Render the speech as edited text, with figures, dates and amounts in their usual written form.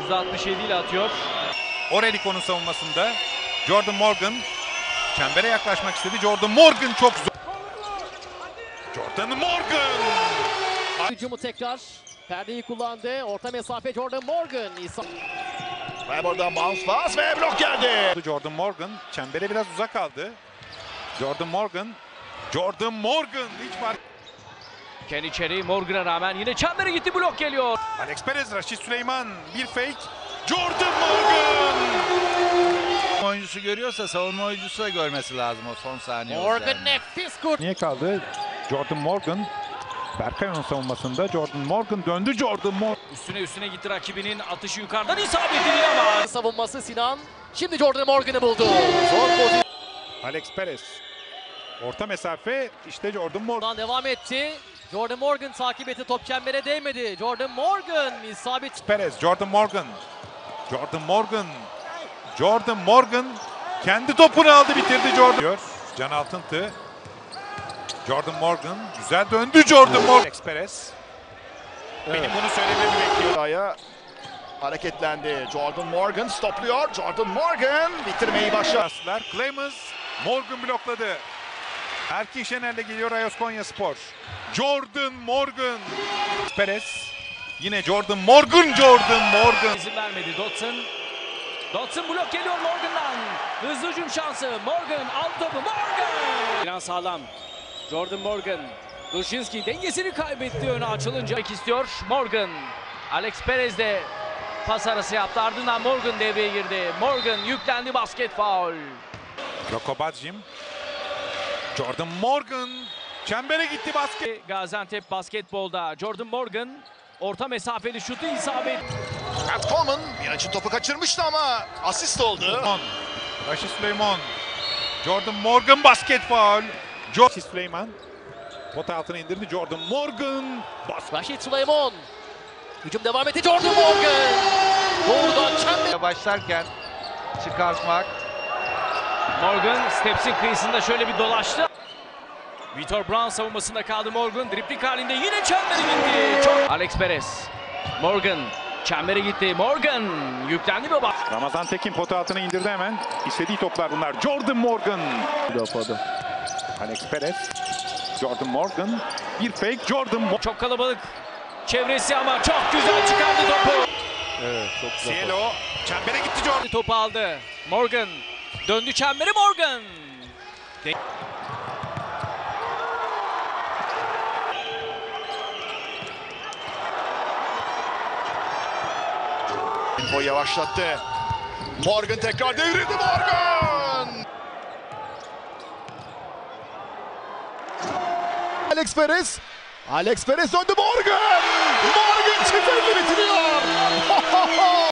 %67 ile atıyor. Oreliko'nun savunmasında Jordan Morgan çembere yaklaşmak istedi. Jordan Morgan çok zor. Jordan Morgan! Hücumu tekrar. Perdeyi kullandı. Orta mesafe Jordan Morgan. Ve buradan bounce pass ve blok geldi. Jordan Morgan çembere biraz uzak kaldı. Jordan Morgan hiç fark. Ken içeri, Morgan'a rağmen yine çembere gitti, blok geliyor. Alex Perez, Raşit Süleyman bir fake. Jordan Morgan! Oyuncusu görüyorsa savunma oyuncusu da görmesi lazım o son saniye. Morgan nefis kurt. Niye kaldı? Jordan Morgan. Berkay'ın savunmasında Jordan Morgan döndü. Jordan Morgan. Üstüne gitti rakibinin, atışı yukarıdan isabetli ama. Savunması Sinan. Şimdi Jordan Morgan'ı buldu. Zor pozisyon. Alex Perez. Orta mesafe işte Jordan Morgan. Devam etti. Jordan Morgan takip etti. Top çembere değmedi. Jordan Morgan isabet. Perez, Jordan Morgan kendi topunu aldı, bitirdi Jordan. Can Altıntı. Jordan Morgan güzel döndü. Jordan Morgan. Alex Perez. Benim bunu söylememi bekliyor. Aya hareketlendi. Jordan Morgan stopluyor. Jordan Morgan bitirmeyi başardı. Clemens Morgan blokladı. Erkin Şener'le geliyor Ayos Konyaspor. Jordan Morgan. Perez. Yine Jordan Morgan. İzin vermedi Dotson blok geliyor Morgan'dan. Hızlı hücum şansı. Morgan aldı topu. Morgan! Biraz sağlam. Jordan Morgan. Dushinski dengesini kaybetti, öne açılınca istiyor. Morgan. Alex Perez de pas arası yaptı. Ardından Morgan devreye girdi. Morgan yüklendi, basket faul. Rokobadzim. Jordan Morgan. Çembere gitti basket. Gaziantep basketbolda Jordan Morgan orta mesafeli şutu isabet. Matt Coleman bir açı topu kaçırmıştı ama asist oldu. Raşit Süleyman. Jordan Morgan basket faul. Raşit Süleyman. Pota altına indirdi. Jordan Morgan. Raşit Süleyman. Hücum devam etti. Jordan Morgan. Doğrudan çembere. Başlarken çıkartmak. Morgan stepsin kıyısında şöyle bir dolaştı. Vitor Brown savunmasında kaldı Morgan. Dripling halinde yine çembere gitti. Alex Perez. Morgan çembere gitti. Morgan yüklendi ve bak. Ramazan Tekin pota altına indirdi hemen. İstediği toplar bunlar. Jordan Morgan. Alex Perez. Jordan Morgan. Bir fake. Jordan Morgan. Çok kalabalık çevresi ama çok güzel çıkardı topu. Evet, çok güzel. Cielo. Çembere gitti Jordan. Topu aldı. Morgan döndü çembere. Morgan. Tempo yavaşlattı. Morgan tekrar devrildi. Morgan! Alex Perez döndü. Morgan! Morgan çift elle bitiriyor.